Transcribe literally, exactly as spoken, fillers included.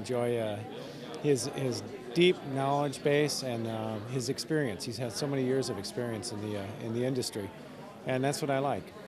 enjoy uh, his his deep knowledge base and uh, his experience. He's had so many years of experience in the uh, in the industry, and that's what I like.